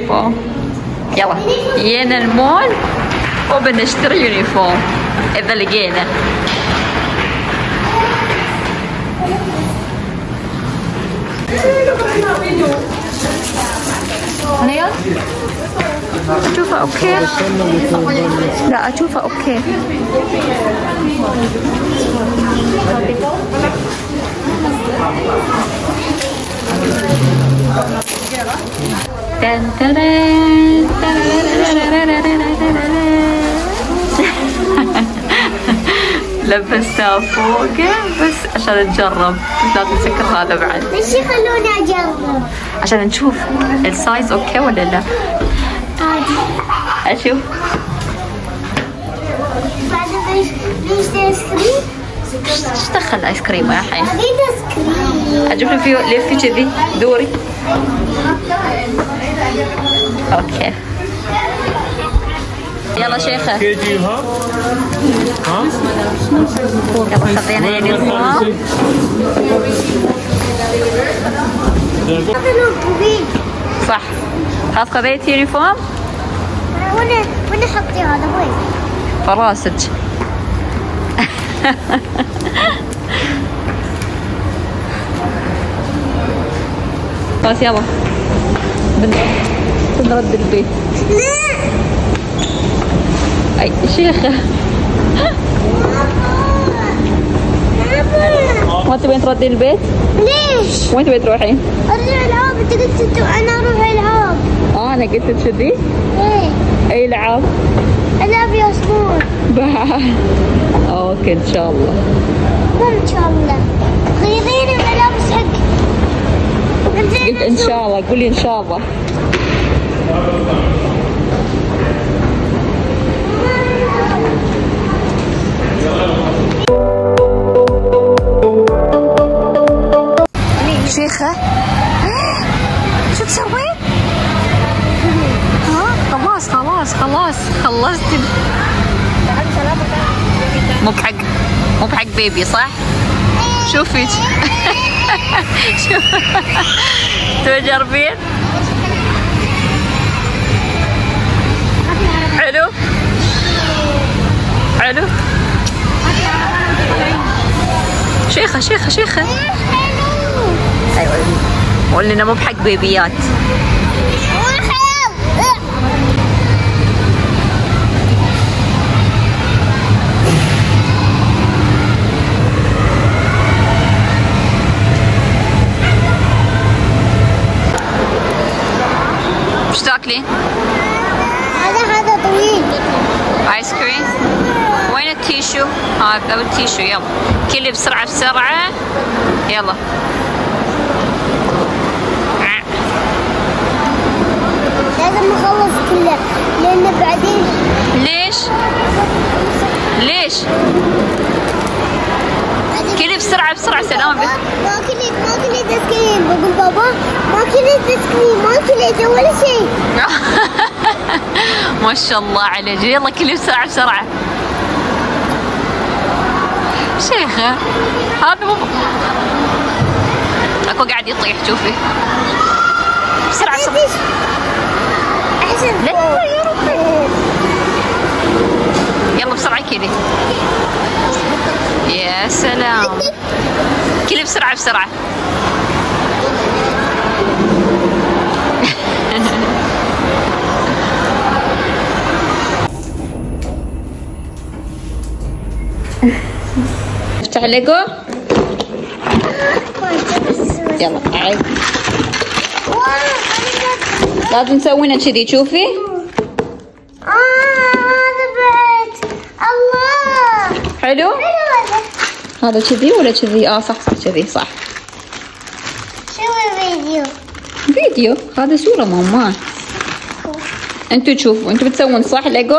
يونيفورم. يلا جينا المول وبنشتري يونيفورم إذا لقينا. نيل أشوفها أوكي. لا أشوفها أوكي. لبستها فوق بس عشان نجرب، بس لازم نسكر هذا بعد. ليش يخلوني اجرب؟ عشان نشوف السايز اوكي ولا لا. عادي. اشوف. بعدين ليش ايس كريم؟ ايش دخل الايس كريم يا حي؟ اريد ايس كريم. اجيب لي فيه لفي كذي دوري. اوكي. يلا شيخة. يلا خذينا يونيفورم. صح. خلاص خذيت يونيفورم. وين حطي هذا وين؟ فراسك. خلاص يلا بنرد البيت. اي شيخة ما تبين تردين البيت؟ ليش؟ وين تبين تروحين؟ ارجع العاب. انت قلت انا اروح العاب. انا قلت تشذي؟ ايه. اي العاب؟ العاب ياسمون. بعد اوكي ان شاء الله. مو ان شاء الله. غيريني ملابس حق. قلت ان شاء الله. قولي ان شاء الله. شيخة شو تسوين؟ ها خلاص خلصت. مو بحق بيبي صح؟ شوفي شوف تجربين. حلو شيخة ايوه قولنا مو بحق بيبيات. وش تاكلين؟ هذا طويل. ايس كريم. وين التيشو؟ هذا التيشو. يلا كلي بسرعة يلا. لازم نخلص كله لأن بعدين. ليش؟ كلي بسرعة سلام. ما كليت ايس كريم. بقول بابا ما كليت ايس كريم. ما كليت ولا شيء. ما شاء الله عليك. يلا كلي بسرعة. شيخة هذا مو اكو قاعد يطيح. شوفي بسرعة. احسن. لا يا ربي. يلا بسرعة كذي. يا سلام. كلي بسرعة. افتح ليجو. يلا عيد. لازم تسوينه كذي. شوفي هذا بيت الله. حلو. هذا كذي ولا كذي؟ صح كذي صح. شوي فيديو. هذا صورة ماما. انتوا تشوفوا. انتوا بتسوون صح ليجو؟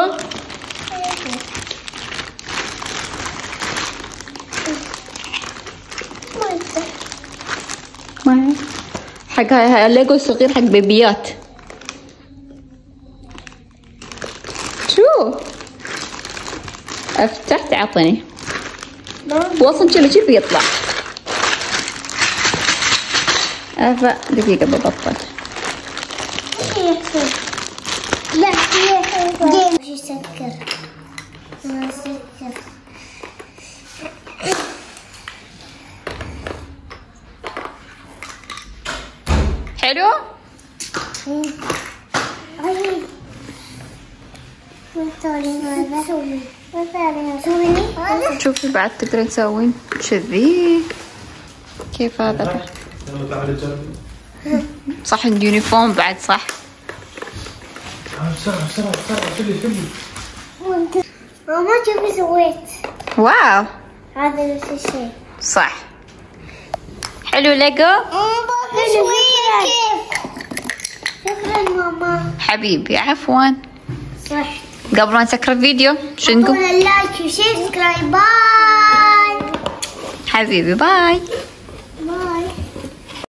حق ليجو صغير حق بيبيات. شو افتح تعطيني وصل كذا بيطلع. دقيقة ببطل. يسكر. ما يسكر. حلو؟ شوفي بعد تقدرين تسوين كذي. كيف هذا؟ صح اليونيفورم بعد صح. بسرعة بسرعة بسرعة شيلي. ماما شوفي سويت. واو هذا نفس الشيء. صح. حلو ليجو؟ حلو كيف؟ شكرا ماما. حبيبي عفوا. صح. قبل ما نسكر الفيديو شو نقول؟ لايك وشير سبسكرايب. باي حبيبي باي.